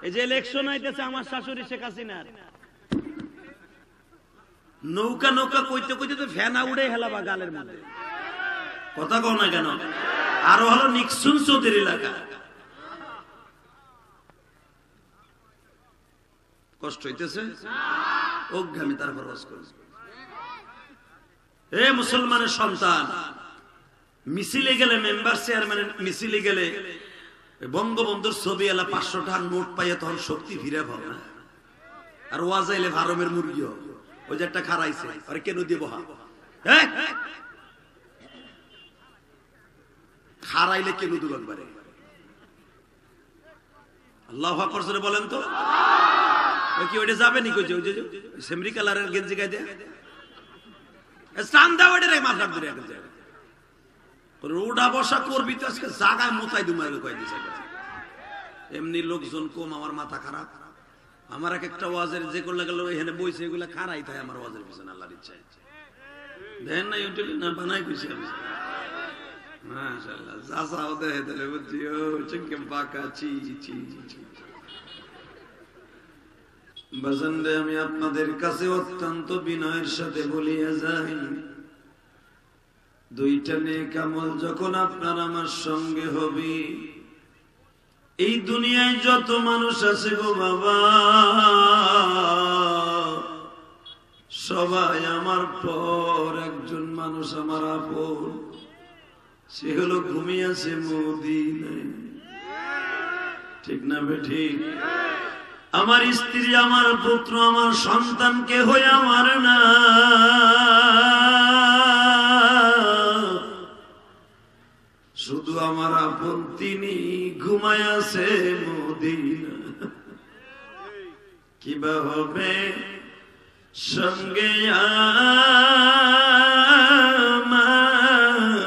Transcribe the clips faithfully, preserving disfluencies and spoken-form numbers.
এই যে ইলেকশন আইতেছে আমার শাশুড়ি শেখ হাসিনার, নৌকা নৌকা কইতে কইতে তো ফ্যানা উড়ে হেলাবা গালের মধ্যে, কথা কও না কেন? আরো হলো নিক্সুন চৌধুরী এলাকা, কষ্ট হইতেছে অজ্ঞানী, তারপর এ মুসলমানের সন্তান, মিছিলে গেলে মেম্বার চেয়ারম্যানের মিছিলে গেলে বঙ্গবন্ধুর ছবি এলা পাঁচশো টাকার নোট পাইয়া তখন শক্তি ফিরে পাও না। আর ওয়াজাইলে ভারমের মুরগি ওই যে একটা খারাইছে আরে কেন দিয়ে বহা খারাইলে কেন দু একবারে আল্লাহু আকবার জোরে বলেন তো। ওই কি ওইটা যাবে নি কই যে ওই যে সেমরি কালারের গেঞ্জি গায়ে দেয়া স্টান দাও ওইটা রে মাফ ধরে এক জায়গা রোডা বসা করবি তো আজকে জায়গায় মোতাই দুমাইলে কয় দিছে। এমনি লোকজন কম, আমার মাথা খারাপ। আমার এক একটা ওয়াজের যে করলে গেল এখানে বইছে এগুলা খারাই থাকে আমার ওয়াজের পিছনে আল্লাহর ইচ্ছায়। দেখেন না ইউটিউবে না বানাই কইছি আমি মাশাআল্লাহ যাসাও দেহে দিলে বুঝছি ও চিংকে বাঁকা চি চি চি। বাজানরে আমি আপনাদের কাছে অত্যন্ত বিনয়ের সাথে বলিয়া যাই, দুইটা নেক আমল যখন আপনার আমার সঙ্গে হবে, এই দুনিয়ায় যত মানুষ আছে গো বাবা সবাই আমার পর একজন মানুষ আমার আপন, সে হলো ঘুমিয়েছে মদিনায়। ঠিক না বেঠিক? আমার স্ত্রী, আমার পুত্র, আমার সন্তান কেহ আমার না, শুধু আমার আপন তিনি ঘুমায় আছে মদিনা। কিবা হবে সঙ্গে আমার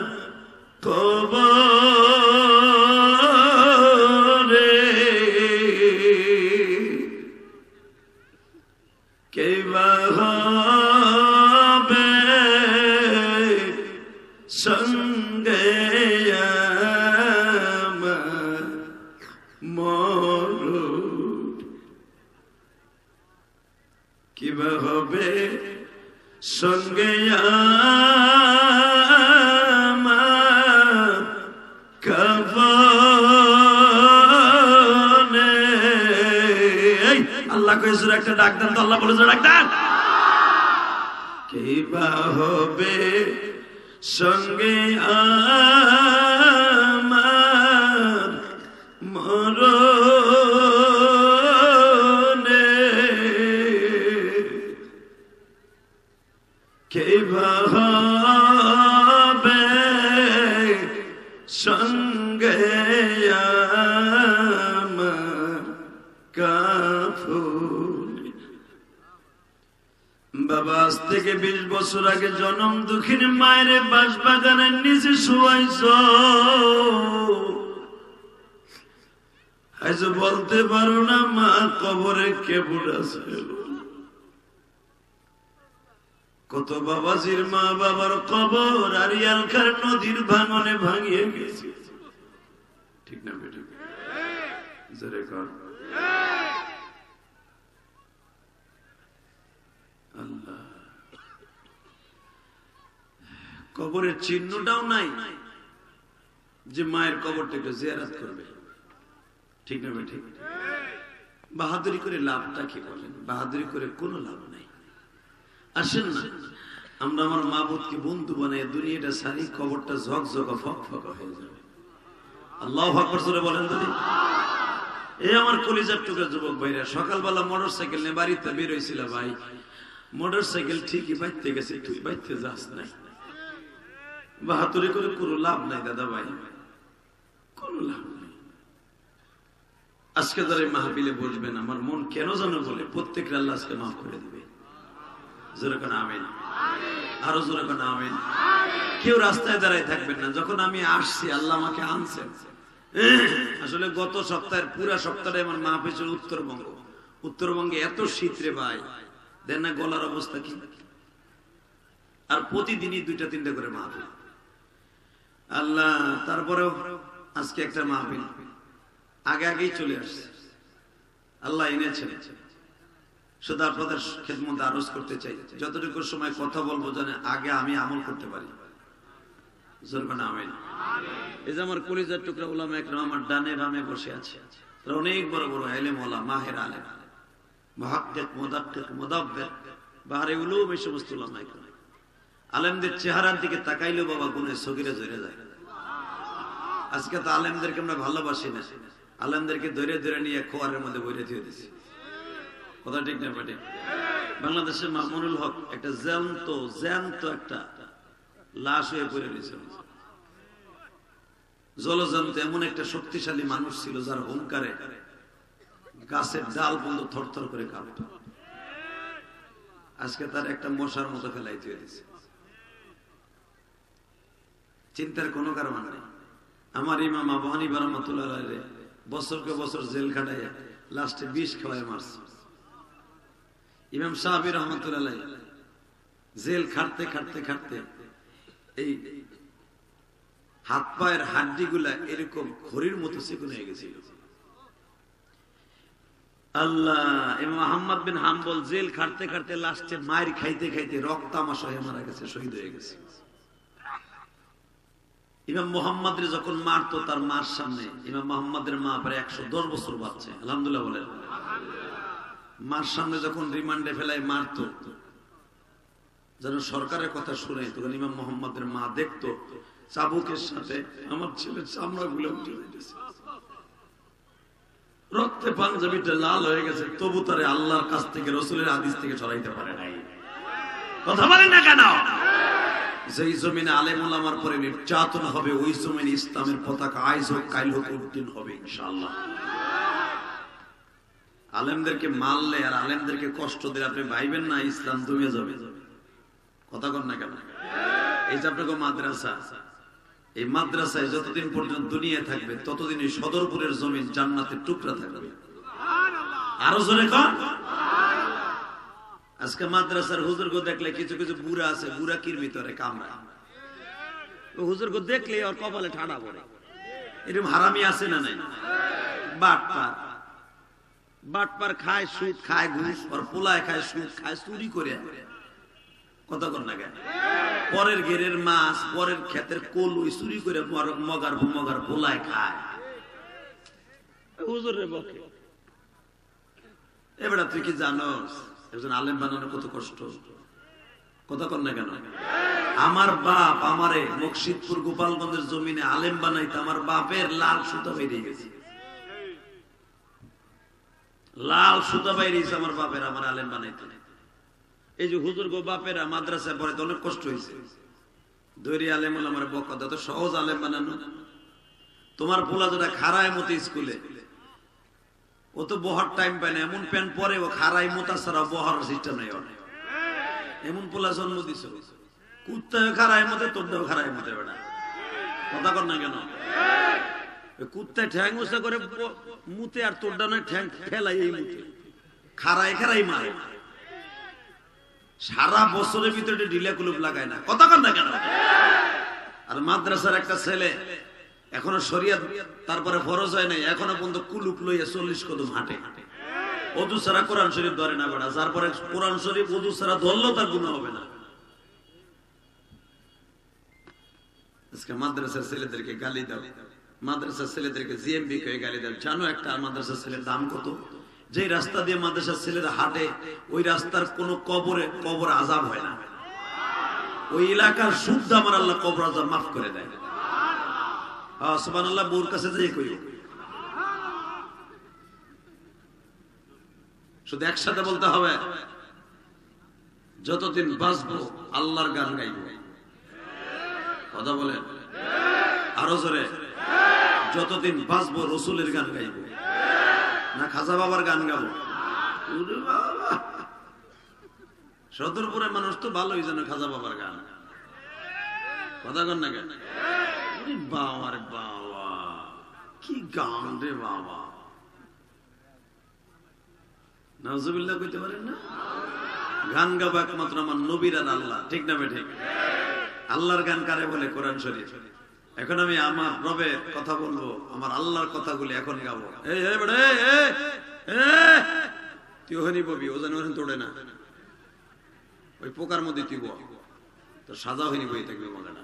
কবরে, কিবা হবে সঙ্গে কিবা হবে সঙ্গে আমার কাফনে। আল্লাহ কই সূরা একটা ডাক দেন তো, আল্লাহ বলে ডাক দেন। কিবা হবে সঙ্গে আমার মরণে, কিবা হবে সঙ্গে আমার কাফনে। বাবা আজ থেকে বিশ বছর আগে জনম দুঃখিনী মায়ের বাঁশ বাগানের নিচে শুয়াইছ, আজ বলতে পারো না মা কবরে কে বুড়াছে। কত বাবাজির মা বাবার কবর আরিয়ালখার নদীর ভাঙনে ভাঙিয়ে গেছে। ঠিক না বেটি? জোরে কর আল্লাহ। কবরের চিহ্নটাও নাই যে মায়ের কবরটা একটু জিয়ারত করবে। ঠিক না বেটি? বাহাদুরি করে লাভটা কি বলেন? বাহাদুরি করে কোনো লাভ নাই। আসেন না আমরা আমার মাবুদকে বন্ধু বানাই দুনিয়াটা সারি, কবরটা ঝকঝক ফক ফক হয়ে যাবে। আল্লাহু আকবার জোরে বলেন তো। এই আমার কলিজার টুকরা যুবক ভাইরা, সকালবেলা মোটর সাইকেল নিয়ে বাড়িতে বের হয়েছিল ভাই, মোটর সাইকেল ঠিকই বাইতে গেছে, তুই বাইতে যাস নাই। বাহাদুরি করে কোনো লাভ নাই দাদা ভাই, কোনো লাভ নাই। আজকে যারা মাহফিলে বসবেন আমার মন কেন জানো বলে প্রত্যেক আল্লাহ আজকে মাফ করে দিবে। জোরে কোন আমিন, আরো জোরে কোন আমিন। কেউ রাস্তায় দাঁড়ায় থাকবেন না। যখন আমি আসছি আল্লাহ আমাকে আনছেন, আসলে গত সপ্তাহের পুরা সপ্তাহে আমার মাহফিল ছিল উত্তরবঙ্গ। উত্তরবঙ্গে এত শীত রে ভাই, দেন না গলার অবস্থা কি। আর প্রতিদিনই দুইটা তিনটা করে মাহফিল। আল্লাহ, তারপরেও আজকে একটা মাহফিল আগে আগেই চলে আসছে। আল্লাহ এনেছেন। শুধু আপনাদের খেদমত আরজ করতে চাই, যতটুকু সময় কথা বলবো যেন আগে আমি আমল করতে পারি। এই যে আমার কলিজার টুকরা উলামা একরাম আমার ডানে বামে বসে আছে, তারা অনেক বড় বড় আলেম ওলামা, মাহের আলেম, মুহাক্কিক, মুদাক্কিক, মুদাব্বির, বাহরে উলুম, এই সমস্ত উলামা একরাম। আলেমদের চেহারার দিকে তাকাইলেও বাবা গুণে সগিরে জড়ে যায়। আজকে তো আলেমদেরকে আমরা ভালোবাসি না, আলেমদেরকে ধরে ধরে নিয়ে খোয়ারের মধ্যে বইরে দিয়ে দিচ্ছি। কথা ঠিক না বেটে? বাংলাদেশের মামুনুল হক একটা জ্যান্ত জ্যান্ত একটা লাশ হয়ে পড়ে রয়েছে। জলজন্ত এমন একটা শক্তিশালী মানুষ ছিল যার হুঙ্কারে গাছের ডাল বন্ধ থরথর করে কাঁপত। আজকে তার একটা মশার মতো ফেলাই দিয়ে দিচ্ছে। চিন্তার কোনো কারণ নেই। আমার ইমাম আবু হানিফা রাহমাতুল্লাহ আলাইহি বছরকে বছর জেল খাটাইয়া লাস্টে বিষ খাওয়ায় মারছে। ইমাম শাফি রাহমাতুল্লাহ আলাইহি জেল খাটতে খাটতে খাটতে এই হাত পায়ের হাড্ডি গুলা এরকম খড়ির মতো চিকন হয়ে গেছিল। আল্লাহ, ইমাম আহমদ বিন হাম্বল জেল খাটতে খাটতে লাস্টে মায়ের খাইতে খাইতে রক্তামাশা হয়ে মারা গেছে, শহীদ হয়ে গেছে। ইমাম মুহাম্মদের যখন মারতো তার মার সামনে, ইমাম মুহাম্মদের মা প্রায় একশো দশ বছর বাচ্চা, আলহামদুলিল্লাহ বলেন, মার সামনে যখন রিমান্ডে ফেলায় মারতো যেন সরকারের কথা শুনে, তখন ইমাম মুহাম্মদের মা দেখতো চাবুকের সাথে আমার ছেলের চামড়া গুলো উঠে গেছে, রক্তে পাঞ্জাবিটা লাল হয়ে গেছে, তবু তারে আল্লাহর কাছ থেকে রসুলের হাদিস থেকে সরাইতে পারে নাই। কথা বলেন না কেন? যেই জমিনে আলেম ওলামার পরে নির্যাতন হবে, ওই জমিনে ইসলামের পতাকা আইজ হোক কাইল হোক উদ্দিন হবে ইনশাআল্লাহ। আলেমদেরকে মারলে আর আলেমদেরকে কষ্ট দিলে আপনি ভাইবেন না ইসলাম দমে যাবে। কথা কন না কেন? এই যে আপনাকে মাদ্রাসা, এই মাদ্রাসায় যতদিন পর্যন্ত দুনিয়া থাকবে ততদিন এই সদরপুরের জমিন জান্নাতের টুকরা থাকবে। আরো জোরে কন। আজকে মাদ্রাসার হুজুরকে দেখলে কিছু কিছু বুড়া আছে, বুড়া কির ভিতরে কামড়া, হুজুরকে দেখলে ওর কপালে ঠাডা পড়ে। এরকম হারামি আছে না নাই? বাটপার বাটপার খায়, সুদ খায়, ঘুষ, আর পোলায় খায়, সুদ খায়, চুরি করে। কথা কর না কেন? পরের ঘেরের মাছ, পরের ক্ষেতের কোল ওই চুরি করে মগার মগার পোলায় খায়। হুজুরের বকে এবার তুই কি জানোস একজন আলেম বানানো কত কষ্ট? কথা কর না কেন? আমার বাপ আমারে মুর্শিদপুর গোপালগঞ্জের জমিনে আলেম বানাইতে আমার বাপের লাল সুতা বেরিয়ে গেছে, লাল সুতা বেরিয়েছে আমার বাপের আমার আলেম বানাইতে। এই যে হুজুর গো বাপেরা মাদ্রাসায় পড়ে তো অনেক কষ্ট হয়েছে। দৈরি আলেম হল আমার বক কথা, তো সহজ আলেম বানানো। তোমার পোলা যেটা খারায় মতো স্কুলে, ও তো বহার টাইম পায় না, এমন প্যান্ট পরে ও খারাই মোতা ছাড়া বহার সিস্টেম নেই। এমন পোলা জন্ম দিছ, কুত্তায় খারায় মতে, তোরটাও খারায় মতে। বেটা কথা কর না কেন? কুত্তায় ঠ্যাং উঁচা করে মুতে, আর তোরটা নয় ঠ্যাং ফেলাই এই মুতে, খারাই খারাই মারে। সারা বছরের ভিতরে ঢিলা কুলুপ লাগায় না। কথা কর না কেন? আর মাদ্রাসার একটা ছেলে এখনো শরিয়াত তারপরে ফরজ হয় নাই, এখনো পর্যন্ত কুলুপ লইয়া চল্লিশ কদম হাঁটে। ওযু ছাড়া কোরআন শরীফ ধরে না বেড়া, যার পরে কোরআন শরীফ ওযু ছাড়া ধরলেও তার গুনাহ হবে না। আজকে মাদ্রাসার ছেলেদেরকে গালি দাও, মাদ্রাসার ছেলেদেরকে জিএমবি কে গালি দাও। জানো একটা মাদ্রাসার ছেলের দাম কত? যে রাস্তা দিয়ে মাদ্রাসার ছেলেরা হাঁটে ওই রাস্তার কোন কবরে কবর আযাব হয় না। ওই এলাকার শুদ্ধ আমার আল্লাহ কবর আযাব মাফ করে দেয়। হ্যাঁ সুবহানাল্লাহ। বউর কাছে যেয়ে কইও, শুধু একসাথে বলতে হবে, যতদিন বাঁচবো আল্লাহর গান গাইব। কথা বলেন আরো জোরে। যতদিন বাঁচবো রসুলের গান গাইব, না খাজা বাবার গান গাবো? সদরপুরের মানুষ তো ভালোই জানে খাজা বাবার গান। কথা কন না কেন? বাবা রে বাবা, কি গান রে বাবা! নাউজুবিল্লাহ কইতে পারেন না? গান গাবো একমাত্র আমার নবীর আর আল্লাহ। ঠিক না বে ঠিক? আল্লাহর গান কারে বলে? কোরআন শরীফ। এখন আমি আমার রবের কথা বলবো, আমার আল্লাহর কথাগুলি এখন গাবো। এই এই বেটা, এই এই তুই ওখানে ববি, ও জানি ওখানে তোড়ে না, ওই পোকার মধ্যে তুই বল, তোর সাজা হয়নি বই থাকবে মজাটা।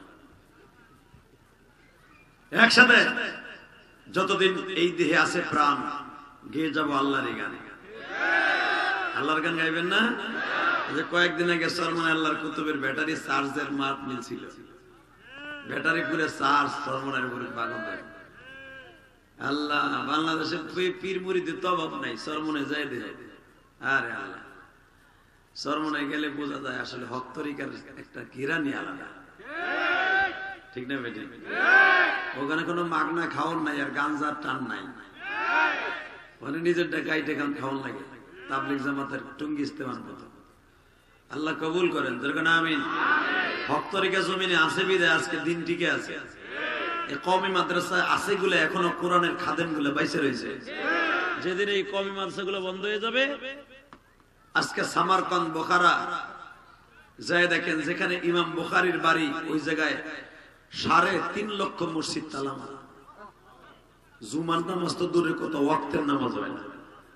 একসাথে যতদিন এই দেহে আছে প্রাণ, গেয়ে যাবো আল্লাহর গান। আল্লাহর গান গাইবেন না? যে কয়েকদিন আগে সরমান আল্লাহর কুতুবের ব্যাটারি চার্জের মাপ মিলছিল, ব্যাটারি পুরে চার্জ সরমানের উপরে বাগন দেয়। আল্লাহ, বাংলাদেশের পীর মুরিদের তো অভাব নাই, সরমনে যাই দে। আরে আল্লাহ, সরমনে গেলে বোঝা যায় আসলে হক তরিকার একটা ঘিরানি আলাদা, ঠিক না বেটি? ওখানে কোনো মাগনা খাওয়ান নাই আর গাঞ্জার টান নাই, মানে নিজের ডাকাইটে গান খাওয়ান লাগে, তাবলিগ জামাতের টুঙ্গি ইস্তেমাল মতো। আল্লাহ কবুল করেন, যেরকম আমিন। হক তরিকা জমিনে আছে বিদায় আজকে দিন টিকে আছে। এই কওমি মাদ্রাসা আছে গুলো এখনো কোরআনের খাদেম গুলো বাইসে রয়েছে। যেদিন এই কওমি মাদ্রাসা গুলো বন্ধ হয়ে যাবে, আজকে সামারকান্দ বোখারা যায় দেখেন, যেখানে ইমাম বুখারীর বাড়ি ওই জায়গায় সাড়ে তিন লক্ষ মসজিদ তালা মারা। জুমার নামাজ তো দূরে, কত ওয়াক্তের নামাজ হয় না।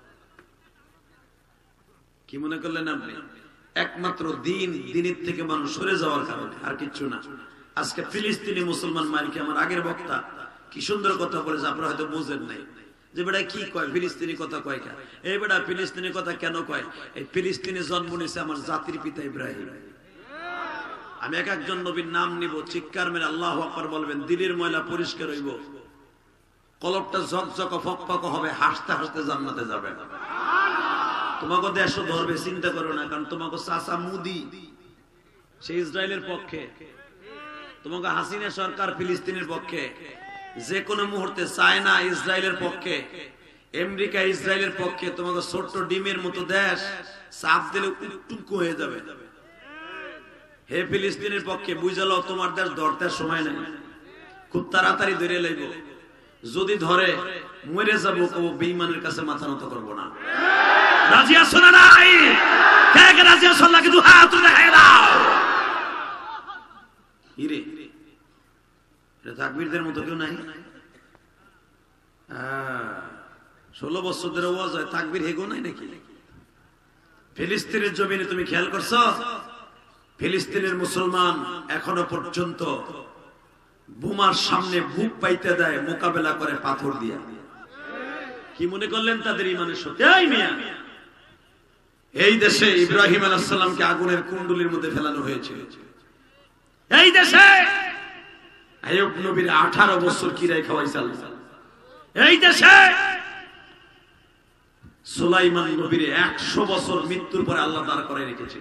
কি মনে করলেন আপনি? একমাত্র দিন, দিনের থেকে মানুষ সরে যাওয়ার কারণে, আর কিচ্ছু না। আজকে ফিলিস্তিনি মুসলমান মাইলকে আমার আগের বক্তা কি সুন্দর কথা বলেছে, আপনারা হয়তো বুঝেন নাই। যে বেটা কি কয় ফিলিস্তিনি কথা কয় কেন? এই বেটা ফিলিস্তিনি কথা কেন কয়? এই ফিলিস্তিনি জন্ম নিয়েছে আমার জাতির পিতা ইব্রাহিম। আমি এক একজন নবীর নাম নিব, চিৎকার মেরে আল্লাহু আকবার বলবেন, দিলের ময়লা পরিষ্কার হইব, কলবটা ঝকঝক ফকফক হবে, হাসতে হাসতে জান্নাতে যাবে। তোমাকে দেশও ধরবে, চিন্তা করো না, কারণ তোমাকে চাচা মুদি সে ইসরায়েলের পক্ষে, তোমাকে হাসিনা সরকার ফিলিস্তিনের পক্ষে, যে কোনো মুহূর্তে চায়না ইসরায়েলের পক্ষে, আমেরিকা ইসরায়েলের পক্ষে। তোমাকে ছোট্ট ডিমের মতো দেশ চাপ দিলে উটুকু হয়ে যাবে। হে ফিলিস্তিনের পক্ষে, বুঝালো তোমার দেশ ধরতে সময় নেই, খুব তাড়াতাড়ি ধরে লইব। যদি ধরে মরে যাবো, কবো বেঈমানের কাছে মাথা নত করবো না। রাজি আছো না নাই? কে কে রাজি আছো? আল্লাহকে দুই হাত তুলে দেখাই দাও। ইরে, এটা তাকবীরদের মতো কেউ নাই? ষোলো বছর ধরে ওয়াজ হয়, তাকবীর হেগো নাই নাকি? ফিলিস্তিনের জমিনে তুমি খেয়াল করছো? ফিলিস্তিনের মুসলমান এখনো পর্যন্ত বোমার সামনে বুক পাইতে দেয়, মোকাবেলা করে পাথর দিয়া। কি মনে করলেন তাদের ইমানের শক্তি? এই মিয়া, এই দেশে ইব্রাহিম আলাইহিস সালামকে আগুনের কুণ্ডুলির মধ্যে ফেলানো হয়েছিল। এই দেশে আইয়ুব নবীর আঠারো বছর কিরায় খাওয়াইছে আল্লাহ। এই দেশে সুলাইমান নবীর একশো বছর মৃত্যুর পরে আল্লাহ দাঁড় করে রেখেছিল।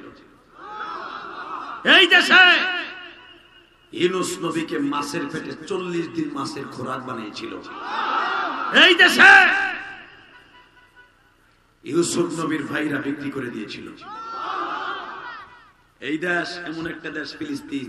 এই দেশে ইউনূস নবীকে মাছের পেটে চল্লিশ দিন মাছের খোরাক বানিয়েছিল। এই দেশে ইউসুফ নবীর ভাইরা বিক্রি করে দিয়েছিল। এই দেশ এমন একটা দেশ ফিলিস্তিন,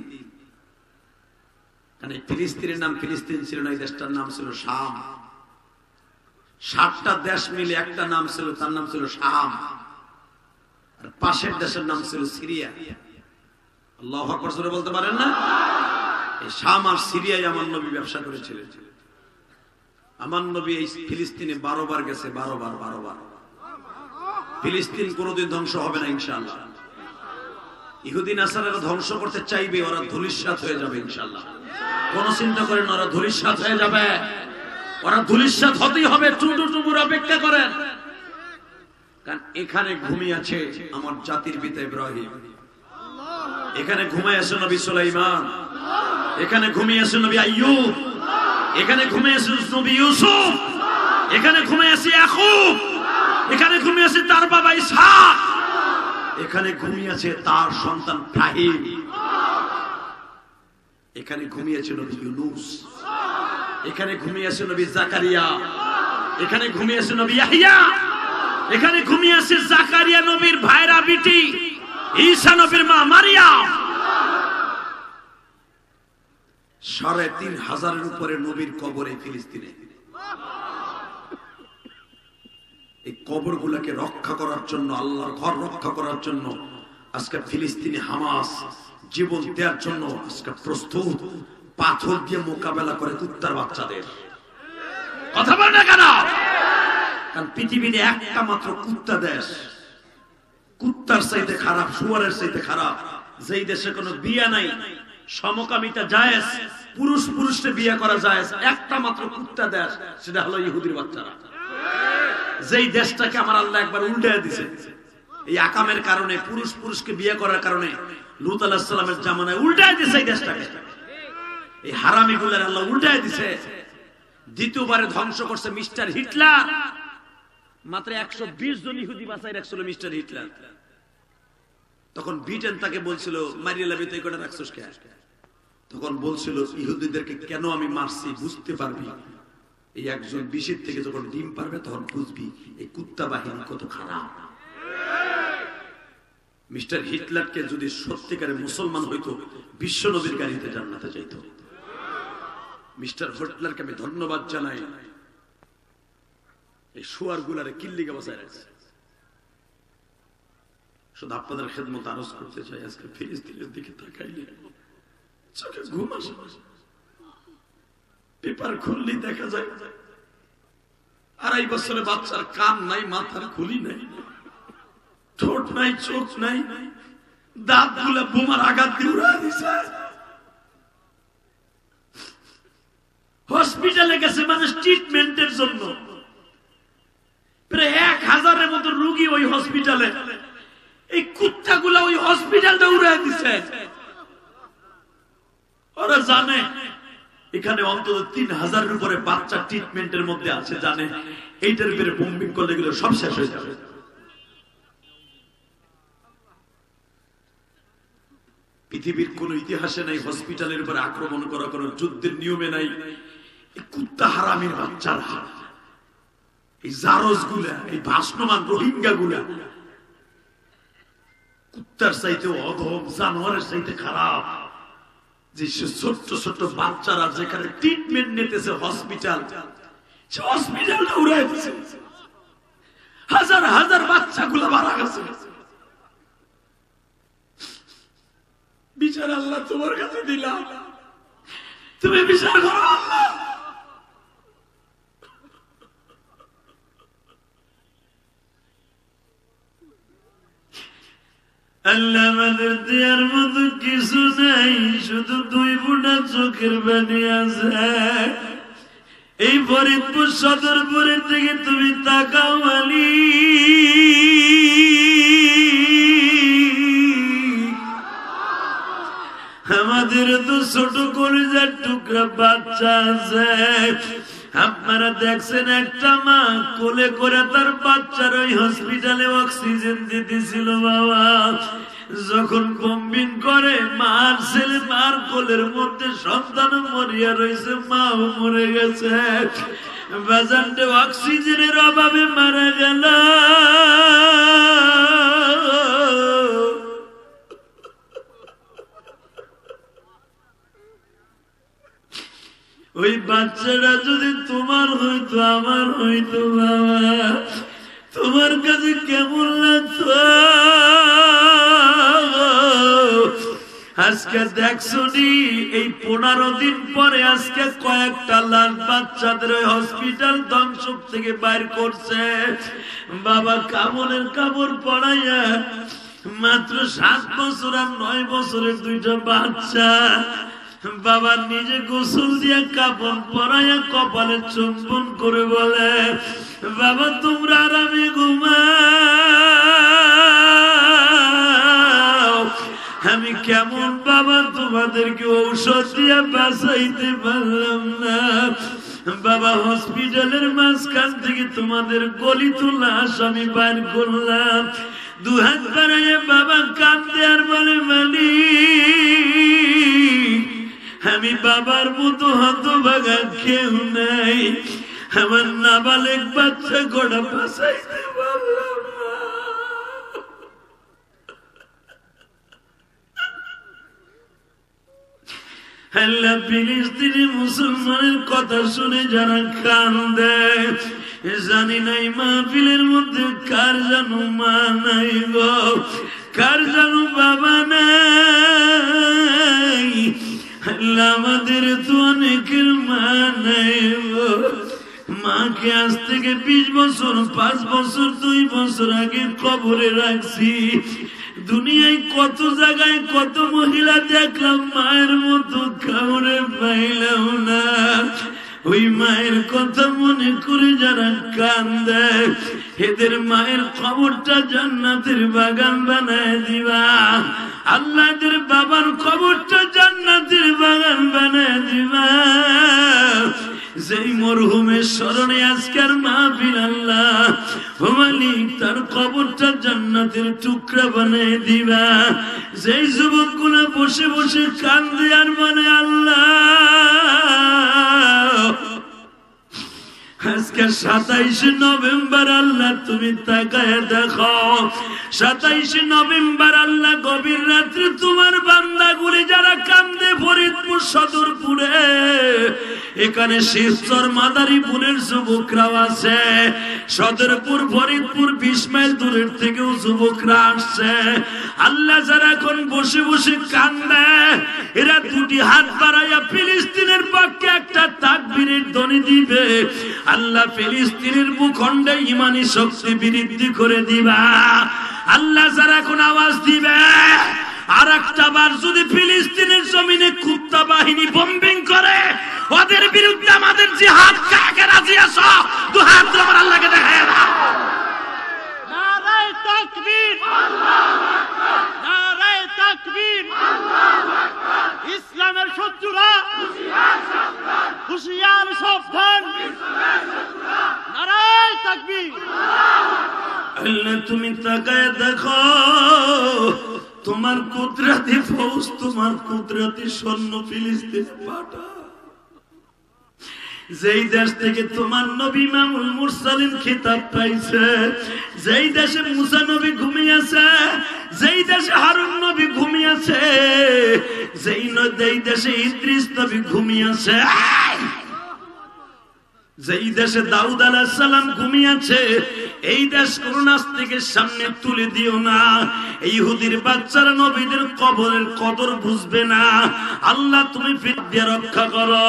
মানে ফিলিস্তিনের নাম ফিলিস্তিন ছিল না, এই দেশটার নাম ছিল শাম। সাতটা দেশ মিলে একটা নাম ছিল, তার নাম ছিল শাম। আর পাশের দেশের নাম ছিল সিরিয়া। আল্লাহু আকবার জোরে বলতে পারেন না? এই শাম আর সিরিয়ায় আমার নবী ব্যবসা করেছিলেন। আমার নবী এই ফিলিস্তিনে বারো বার গেছে, বারো বার বারো বার। ফিলিস্তিন কোনোদিন ধ্বংস হবে না ইনশাআল্লাহ। ইহুদি নাসারারা ধ্বংস করতে চাইবে, ওরা ধূলিসাৎ হয়ে যাবে ইনশাআল্লাহ। কোন চিন্তা করেন, ওরা ধূলিসাৎ হয়ে যাবে, ওরা ধূলিসাৎ হতেই হবে। টুটু টুকুর অপেক্ষা করেন, কারণ এখানে ঘুমিয়ে আছে আমার জাতির পিতা ইব্রাহিম, এখানে ঘুমিয়ে আছে নবী সুলাইমান, এখানে ঘুমিয়ে আছে নবী আইয়ুব, এখানে ঘুমিয়ে আছে নবী ইউসুফ, এখানে ঘুমিয়ে আছে ইয়াকুব, এখানে ঘুমিয়ে আছে তার বাবা ইসহাক, এখানে ঘুমিয়ে আছে তার সন্তান ইব্রাহিম, এখানে ঘুমিয়ে আছে নবী ইউনূস, এখানে ঘুমিয়ে আছে নবী জাকারিয়া, এখানে ঘুমিয়ে আছে নবী ইয়াহইয়া, এখানে ঘুমিয়ে আছে জাকারিয়া নবীর ভাইরা বিটি ঈসা নবীর মা মারিয়াম। সাড়ে তিন হাজারের উপরে নবীর কবর এই ফিলিস্তিনে। এই কবর গুলাকে রক্ষা করার জন্য, আল্লাহর ঘর রক্ষা করার জন্য আজকে ফিলিস্তিনি হামাস জীবন দেওয়ার জন্য আজকে প্রস্তুত, পাথর দিয়ে মোকাবেলা করে কুত্তার বাচ্চাদের। কথা বলে না কেন? কারণ পৃথিবীতে একটা মাত্র কুত্তা দেশ কুত্তার চাইতে খারাপ, শুয়ারের চাইতে খারাপ। যেই দেশে কোনো বিয়া নাই, সমকামিতা জায়েজ, পুরুষ পুরুষকে বিয়ে করা জায়েজ, একটা মাত্র কুত্তা দেশ, সেটা হলো ইহুদির বাচ্চারা। যেই দেশটাকে আমার আল্লাহ একবার উল্টায় দিছে এই আকামের কারণে, পুরুষ পুরুষকে বিয়ে করার কারণে, লূত আলাইহিস সালামের জামানায় উল্টায় দিছে এই দেশটাকে। এই হারামিগুলোর আল্লাহ উল্টায় দিছে। দ্বিতীয়বারে ধ্বংস করছে মিস্টার হিটলার। মাত্র একশো বিশ জন ইহুদি বাঁচাই রাখছিল মিস্টার হিটলার। তখন ব্রিটেন তাকে বলছিল মারিয়া লাবি তুই কটা রাখছিস কে? তখন বলছিল ইহুদিদেরকে কেন আমি মারছি বুঝতে পারবি, এই একজন বিশের থেকে যখন ডিম পারবে তখন বুঝবি এই কুত্তা বাহিনী কত খারাপ। মিস্টার হিটলারকে যদি সত্যিকারে মুসলমান হইতো, বিশ্ব নবীর গাড়িতে জান্নাতে যাইত। মিস্টার হিটলারকে আমি ধন্যবাদ জানাই, এই শুয়ার গুলারে কিল্লিকে বসায় রাখছে। শুধু আপনাদের খেদমত আরজ করতে চাই, আজকে ফিলিস্তিনের দিকে তাকাইলে চোখে ঘুম আসে। পেপার খুললি দেখা যায় আড়াই বছরে বাচ্চার কান নাই, মাথার খুলি নাই, ঠোঁট নাই, চোখ নাই, দাঁত গুলা বোমার আঘাত দিয়ে উড়ায় দিছে। হসপিটালে গেছে মানুষ ট্রিটমেন্টের জন্য, প্রায় এক হাজারের মতো রোগী ওই হসপিটালে। এই কুত্তাগুলা ওই হসপিটালটা উড়ায় দিছে। ওরা জানে এখানে অন্তত তিন হাজারের উপরে বাচ্চা ট্রিটমেন্টের মধ্যে আছে, জানে এইটার উপরে বোম্বিং করলে গেলে সব শেষ হয়ে যাবে। পৃথিবীর কোন ইতিহাসে নাই হসপিটালের উপরে আক্রমণ করা, কোন যুদ্ধের নিয়মে নাই। এই কুত্তা হারামির বাচ্চারা, এই জারজ গুলা, এই ভাসমান রোহিঙ্গা গুলা কুত্তার চাইতে অধম, জানোয়ারের চাইতে খারাপ। যে ছোট্ট ছোট্ট বাচ্চারা যেখানে ট্রিটমেন্ট নিতেছে হসপিটাল, সে হসপিটালটা উড়াই দিছে। হাজার হাজার বাচ্চা গুলা মারা গেছে। বিচার আল্লাহ তোমার কাছে দিলাম, তুমি বিচার করো আল্লাহ। আল্লাহ আমাদের দেয়ার মতো কিছু নাই, শুধু দুই ফুটা চোখের পানি আছে। এই ফরিদপুর সদরপুরের থেকে তুমি তাকাও আলী, আমাদের তো ছোট কলিজার টুকরা বাচ্চা আছে। আপনারা দেখছেন একটা মা কোলে করে তার বাচ্চার ওই হসপিটালে অক্সিজেন দিতেছিল। বাবা যখন বম্বিং করে মার ছেলে মার কোলের মধ্যে সন্তান মরিয়া রয়েছে, মাও মরে গেছে। বাজানটা অক্সিজেনের অভাবে মারা গেল। ওই বাচ্চাটা যদি তোমার হইতো, আমার হইতো, বাবা তোমার কাছে কেমন লাগতো? আজকে দেখছো নি এই পনেরো দিন পরে আজকে কয়েকটা লাখ বাচ্চাদের ওই হসপিটাল ধ্বংস থেকে বাইর করছে। বাবা কামনের কাপড় পড়াইয়া মাত্র সাত বছর আর নয় বছরের দুইটা বাচ্চা বাবা নিজে গোসল দিয়া কাপড় পরাইয়া কপালে চুম্বন করে বলে, বাবা তোমরা আরামে ঘুমাও। আমি কেমন বাবা তোমাদেরকে ঔষধ দিয়া বাঁচাইতে পারলাম না। বাবা হসপিটালের মাঝখান থেকে তোমাদের গলিত লাশ আমি বাইর করলাম। দু হাত বাড়াইয়া বাবা কাঁদে আর বলে, মালিক আমি বাবার মতো হতভাগা কেউ নাই, আমার নাবালেক বাচ্চা গোড়া বাঁচাইতে পারলাম না। আল্লাহ ফিলিস্তিনি মুসলমানের কথা শুনে যারা কান্দে, জানি নাই মাহফিলের মধ্যে কার জানো মা নাই গো, কার জানো বাবা নাই। আল্লাহ আমাদের তো অনেকের মা নাই গো, মাকে আজকে আজ থেকে বিশ বছর পাঁচ বছর দুই বছর আগে কবরে রাখছি। দুনিয়ায় কত জায়গায় কত মহিলা দেখলাম, মায়ের মতো কাউরে পাইলাম না। ওই মায়ের কথা মনে করে যারা কান্দে, এদের মায়ের কবরটা জান্নাতের বাগান বানায় দিবা। আল্লাহ এদের বাবার কবরটা জান্নাতের বাগান বানায় দিবা। যেই মরহুমের স্মরণে আজকের মাহফিল, আল্লাহ ও মালিক তার কবরটা জান্নাতের টুকরা বানায় দিবা। যেই যুবকগুলো বসে বসে কান্দে আর মানে আল্লাহ আজকে সাতাইশে নভেম্বর, আল্লাহ তুমি তাকায় দেখো। সাতাইশে নভেম্বর আল্লাহ গভীর রাত্রে তোমার বান্দাগুলি যারা কান্দে ফরিদপুর সদরপুরে, এখানে শিবচর মাদারীপুরের যুবকরাও আছে, সদরপুর ফরিদপুর বিশ মাইল দূরের থেকেও যুবকরা আসছে। আল্লাহ যারা এখন বসে বসে কান্দে, এরা দুটি হাত বাড়াইয়া ফিলিস্তিনের পক্ষে একটা তাকবীরের ধ্বনি দিবে। আল্লাহ ফিলিস্তিনের ভূখণ্ডে ইমানি শক্তি বৃদ্ধি করে দিবা। আল্লাহ যারা এখন আওয়াজ দিবে, আর একটা বার যদি ফিলিস্তিনের জমিনে কুত্তা বাহিনী বম্বিং করে, ওদের বিরুদ্ধে আমাদের জিহাদ কাকে রাজি আছো? দু হাত আমার আল্লাহকে দেখায় দাও। নারায়ে তাকবীর, আল্লাহু আকবার। নারায়ে তাকবীর, আল্লাহু আকবার। ইসলামের শত্রুরা হুঁশিয়ার সাবধান, হুঁশিয়ার সাবধান। ইসলামের শত্রুরা নারায়ে তাকবীর, আল্লাহু আকবার। আল্লাহ তুমি তাকায় দেখো, তোমার কুদরতি ফৌজ, তোমার কুদরতি সৈন্য ফিলিস্তিন পাঠা। যেই দেশ থেকে তোমার নবী ইমামুল মুরসালিন খিতাব পাইছে, যেই দেশে মুসা নবী ঘুমিয়েছে, যেই দেশে হারুন নবী ঘুমিয়েছে, যেই যেই দেশে ইদ্রিস নবী ঘুমিয়েছে, যেই দেশে দাউদ আলাইহিস সালাম ঘুমিয়েছে, এই দেশ কোন নাস্তিকের সামনে তুলে দিও না। ইহুদির বাচ্চারা নবীদের কবরের কদর বুঝবে না। আল্লাহ তুমি ফিরিয়ে রক্ষা করো।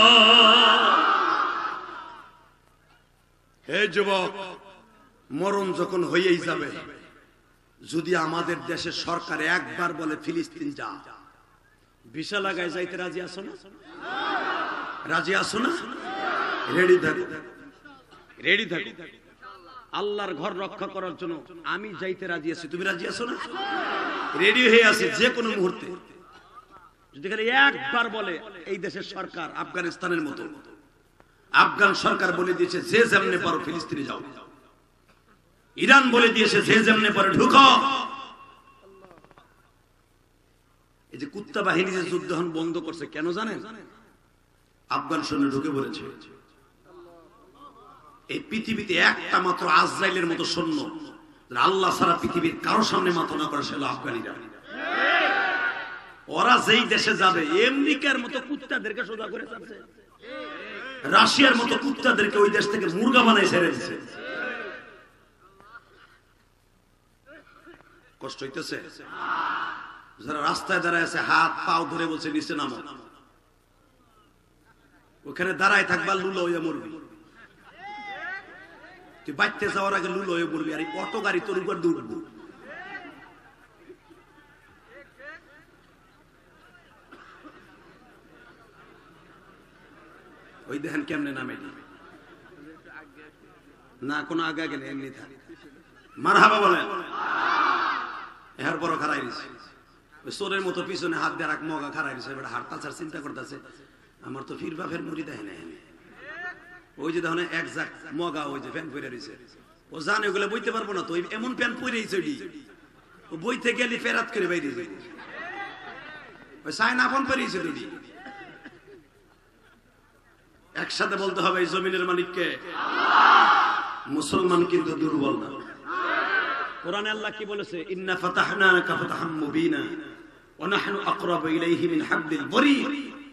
হে যুবক, মরণ যখন হয়েই যাবে, যদি আমাদের দেশের সরকার একবার বলে ফিলিস্তিন যা, ভিসা লাগায় যাইতে রাজি আছো না? রাজি আছো না? রেডি থাকো, রেডি থাকো। আল্লাহর ঘর রক্ষা করার জন্য আমি যাইতে রাজি আছি। তুমি রাজি আছো না? রেডি হয়ে আছি যে কোনো মুহূর্তে। যদি একবার বলে এই দেশের সরকার আফগানিস্তানের মতো, আফগান সরকার বলে দিয়েছে যে যেমনে পারো ফিলিস্তিনে যাও, ইরান বলে দিয়েছে যে যেমনে পারো ঢুকো। এই যে কুত্তা বাহিনী যে যুদ্ধ বন্ধ করছে কেন জানেন? আফগান সৈন্য ঢুকে বলেছে এই পৃথিবীতে একটা মাত্র আজরাইলের মতো সৈন্য আল্লাহ সারা পৃথিবীর কারো সামনে মাথা না করে, সে হলো আফগানিরা। ওরা যেই দেশে যাবে আমেরিকার মতো কুত্তাদেরকে সোজা করে যাচ্ছে, রাশিয়ার মতো কুত্তাদেরকে ওই দেশ থেকে মুরগা বানাই ছেড়ে দিচ্ছে। কষ্ট হইতেছে? যারা রাস্তায় দাঁড়ায় আছে হাত পাও ধরে বলছে নিচে নামো, ওখানে দাঁড়ায় থাকবা লুলো হয়ে মরবি। তুই বাইতে যাওয়ার আগে লুলো হয়ে মরবি, আর এই অটো গাড়ি তোর উপর দৌড়বো। ওই দেখেন কেমনে নামে না, কোনো আগে গেলে এমনি থাকে। মারহাবা বলেন। এর পরও খারাই দিছে, ওই চোরের মতো পিছনে হাত দিয়ে রাখ মগা খারাই দিছে। এবার হাত তাছাড় চিন্তা করতেছে আমার তো ফির বাফের মুড়ি দেয় না। ওই যে দেখুন এক জাক মগা, ওই যে প্যান্ট পরে রয়েছে, ও জানে ওগুলো বইতে পারবো না, তো এমন প্যান্ট পরেছে ও বইতে গেলে ফেরাত করে বাইরে যাবে। ওই সাইন আপন পরেছে দুটি। একসাথে বলতে হবে এই জমিনের মালিককে। মুসলমান কিন্তু দুর্বল না। কোরআনে আল্লাহ কি বলেছে? ইন্না ফাতাহনা লাকা ফাতহাম মুবিনা ওয়া নাহনু আকরাবু ইলাইহি মিন হাবলিল বরিদ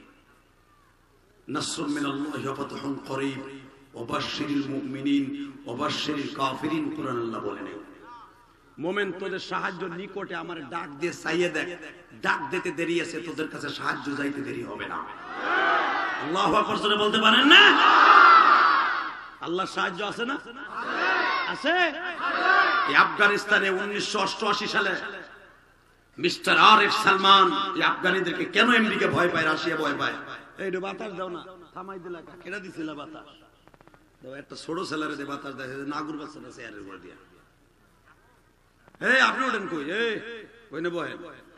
নাসরুম মিনাল্লাহি ওয়া ফাতহুন করিব ওয়া বাশশিরিল মুমিনিন ওয়া বাশশিরিল কাফিরিন। কোরআন আল্লাহ বলেন মুমিন তোদের সাহায্য নিকটে, আমার ডাক দিয়ে চাইয়ে দেখ, ডাক দিতে দেরি আছে, তোদের কাছে সাহায্য যাইতে দেরি হবে না। আল্লাহু আকবার। জোরে বলতে পারেন না? আল্লাহু আকবার। এরপর কারাই দিছে, ওই চোরের মতো পিছনে হাত দিয়ে রাখ মগা খারাই দিছে। এবার হাত তাছাড় চিন্তা করতেছে আমার তো ফির বাফের মুড়ি দেয় না। ওই যে দেখুন এক জাক মগা, ওই যে প্যান্ট পরে রয়েছে, ও জানে ওগুলো বইতে পারবো না, তো এমন প্যান্ট পরেছে দুটি। একসাথে বলতে হবে এই জমিনের মালিককে। মুসলমান কিন্তু দুর্বল না। আল্লাহর সাহায্য আছে না? আছে। এই আফগানিস্তানে উনিশশো অষ্টআশি সালে মিস্টার আর এফ সালমান এই আফগানিদেরকে কেন আমেরিকা ভয় পায়, রাশিয়া ভয় পায়? এই বাতাস দাও না, থামাই দিলা, কেডা দিছিল বাতাস দাও? একটা ছোট ছেলেরে দে বাতাস দেয়, নাগুর বাচ্চা না চেয়ারের উপর দিয়া। এই আপনি ওঠেন কই? এই ওই নে বহেন।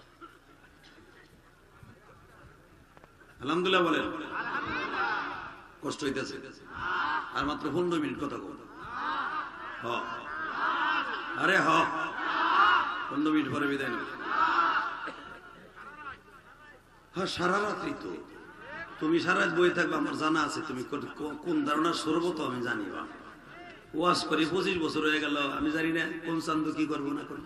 আলহামদুলিল্লাহ বলেন। কষ্ট হইতেছে? আর মাত্র পনেরো মিনিট কথা বল। হ আরে হ পনেরো মিনিট পরে বিদায় নেব। হ্যাঁ সারা রাত্রি তো তুমি সারা রাত বই থাকবে, আমার জানা আছে তুমি কোন ধারণার সর্বত আমি জানি। বা ওয়াজ করি পঁচিশ বছর হয়ে গেল, আমি জানি না কোন চান্দ কি করবো না করবো।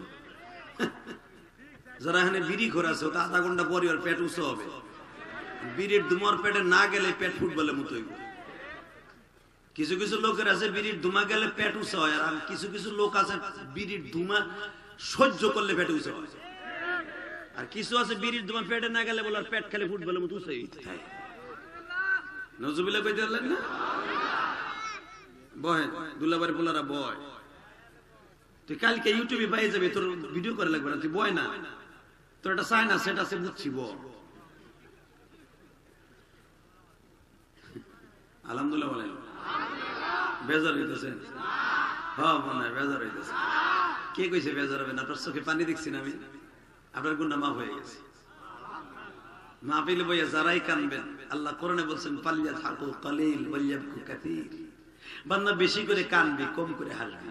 যারা এখানে বিড়ি খোর আছে ওটা আধা ঘন্টা পরে ওর পেট উঁচু হবে। বিড়ির ধুমার পেটে না গেলে পেট ফুটবলের মতো হইব। কিছু কিছু লোকের আছে বিড়ির ধুমা গেলে পেট উঁচু হয়, আর কিছু কিছু লোক আছে বিড়ির ধুমা সহ্য করলে পেট উঁচু হয়। আর কিছু আছে বিড়ির ধুমা পেটে না গেলে বলে পেট খালি ফুটবলের মতো উঁচু হইতে থাকে। নজরুবিল্লাহ কইতে পারলেন না? বয় দুলাবাড়ি পোলারা বয়, তুই কালকে ইউটিউবে পাই যাবে, তোর ভিডিও করে লাগবে না, তুই বয় না, তোর একটা চাই না সেটা আছে বুঝছি। ব আলহামদুলিল্লাহ বলেন। বেজার হইতেছে? হ্যাঁ মনে হয় বেজার হইতেছে। কে কইছে বেজার হবে না? আপনার চোখে পানি দেখছি না আমি, আপনার গুণা মাফ হয়ে গেছে। মাহফিলে বইয়া যারাই কানবেন, আল্লাহ কোরআনে বলছেন পাল্লিয়া থাকো কালিল ওয়ালিয়াবকু কাসীর। বান্দা বেশি করে কানবি, কম করে হাসবি।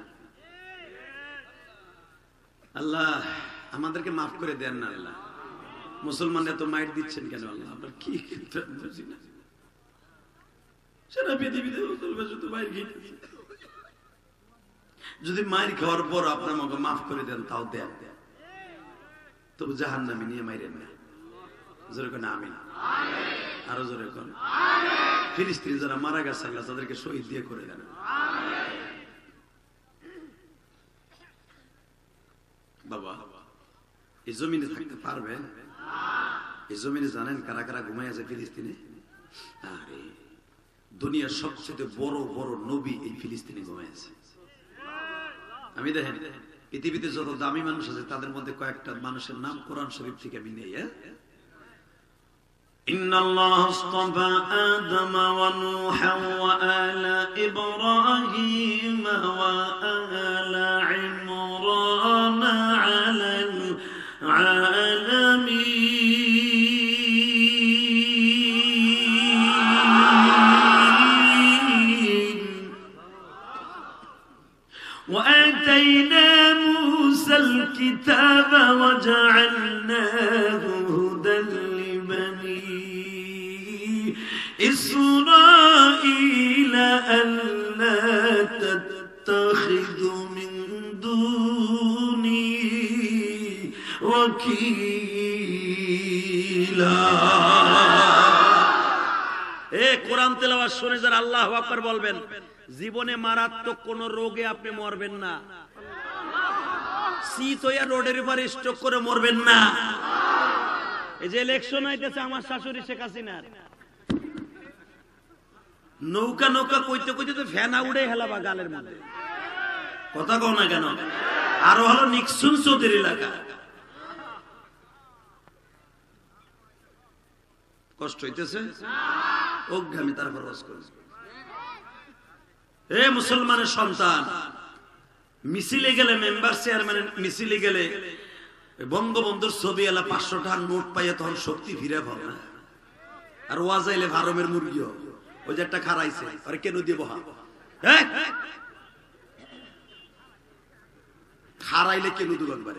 আল্লাহ আমাদেরকে মাফ করে দেন না আল্লাহ। মুসলমানরা তো মাইর দিচ্ছেন কেন আল্লাহ? আপনার কি বুঝি না, সারা পৃথিবীতে মুসলমান শুধু মাইর খেয়েছে। যদি মাইর খাওয়ার পর আপনার আমাকে মাফ করে দেন তাও দেন, তবু জাহান্নামে নিয়ে মাইরেন না। জোরে কোন আমিন। আরো জোরে কোন। ফিলিস্তিনি যারা মারা গেছে আল্লাহ তাদেরকে শহীদ দিয়ে করে দেন। বাবা এই জমিনে থাকতে পারবেন? এই জমিনে জানেন কারা কারা ঘুমাই আছে ফিলিস্তিনে? আরে দুনিয়ার সবচেয়ে বড় বড় নবী এই ফিলিস্তিনে ঘুমাই আছে। আমি দেখেন পৃথিবীতে যত দামি মানুষ আছে তাদের মধ্যে কয়েকটা মানুষের নাম কোরআন শরীফ থেকে আমি নেই। إن الله اصطفى آدم ونوحا وآل إبراهيم وآل عمران على العالمين وآتينا موسى الكتاب وجعلناه هدى إسرائيل ألا تتخذوا من دوني وكيلا। এ কোরআন তেলাওয়াত শুনে যারা আল্লাহু আকবার বলবেন, জীবনে মারাত্মক কোন রোগে আপনি মরবেন না। শীত হইয়া রোডের উপর স্ট্রোক করে মরবেন না। এই যে ইলেকশন হইতেছে আমার শাশুড়ি শেখ হাসিনার, নৌকা নৌকা কইতে কইতে তো ফেনা উড়ে হেলাবা গালের মধ্যে। কথা কও না কেন? আরো হলো নিক্সুন চৌধুরী এলাকা। কষ্ট হইতেছে? অজ্ঞামী তারপর রস করে। এ মুসলমানের সন্তান, মিছিলে গেলে মেম্বার চেয়ারম্যান মিছিলে গেলে বঙ্গবন্ধুর ছবি এলা পাঁচশো টাকার নোট পাইয়া তখন শক্তি ফিরে পাও না। আর ওয়াজাইলে ভারমের মুরগিও ওই যে একটা খারাইছে আরে কেন দিয়ে বহা খারাইলে কেন দিব একবারে?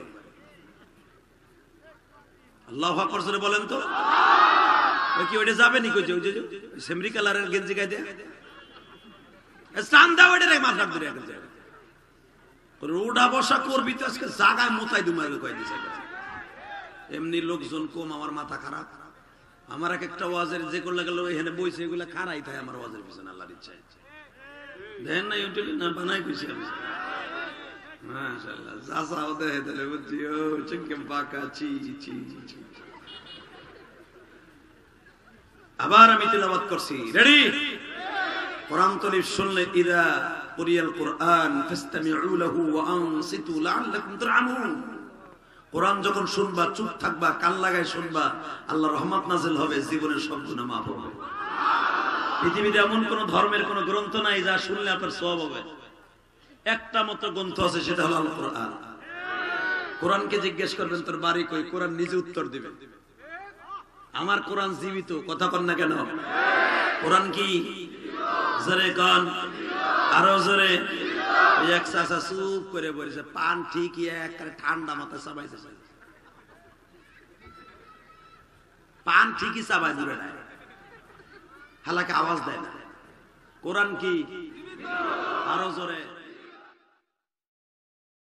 আল্লাহু আকবার জোরে বলেন তো। ওই কি ওইটা যাবে নি? কই যে সেমরি কালারের গেঞ্জি গায়ে দেয়া স্থান দাও ওইটা রে মাথার ধরে একটা জায়গা রোডা বসা করবি তো আজকে জায়গায় মোতাই দুমার কয় দিছে। এমনি লোকজন কম, আমার মাথা খারাপ। আমার এক একটা ওয়াজের যে করলে গেল এখানে বইছে এগুলা খারাই থাকে আমার ওয়াজের পিছনে আল্লাহর ইচ্ছায়। দেখেন না ইউটিউবে না বানাই কইছি আমি। মাশাআল্লাহ জাসা ওদে হেদলে বুঝিও চিংকেম পাকা চি চি চি। আবার আমি তিলাওয়াত করছি। রেডি? কোরআন শরীফ শুনলে ইদা কুরিয়াল কুরআন ফাসতামিউ লাহু ওয়া আনসিতু লাআল্লাকুম তুরহামুন। কোরআন যখন শুনবা চুপ থাকবা, কান লাগায় শুনবা, আল্লাহর রহমত নাযিল হবে, জীবনের সব গুনাহ মাফ হবে। পৃথিবীতে এমন কোন ধর্মের কোন গ্রন্থ নাই যা শুনলে আপনার সওয়াব হবে। একটা মত গ্রন্থ আছে, সেটা হলো আল কোরআন। কোরআনকে জিজ্ঞেস করবেন তোর বাড়ি কই, কোরআন নিজে উত্তর দিবে, আমার কোরআন জীবিত। কথা কন না কেন? কোরআন কি জোরে কন, আরো জোরে। এক চাচা চুপ করে বলেছে, পান ঠিকই একবারে ঠান্ডা মাথা চাবাইছে, পান ঠিকই চাবাই দিবে না, হালাকে আওয়াজ দেয় না। কোরআন কি? আরো জোরে।